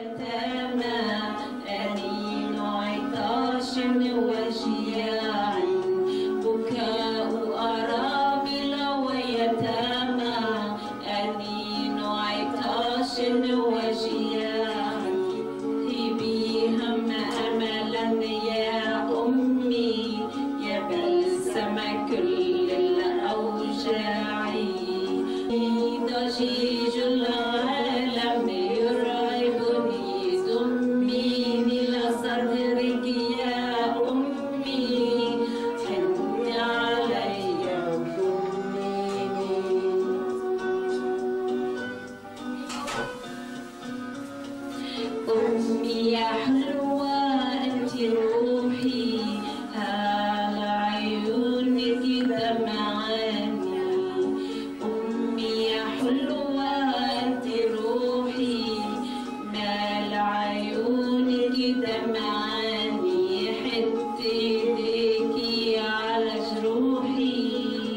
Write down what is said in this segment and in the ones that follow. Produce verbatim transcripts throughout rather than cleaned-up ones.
أمي يا حلوة أنت روحي على عيونك دمعاني. أمي يا حلوة أنت روحي مال عيونك دمعاني. حط إيديكي على جروحي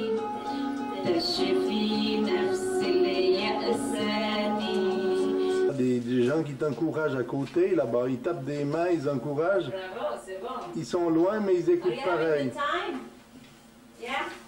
تشفي نفس اليأساني. Des, des gens qui t'encouragent à côté, là-bas, ils tapent des mains, ils encouragent. Bravo, c'est bon. Ils sont loin, mais ils écoutent pareil. Yeah.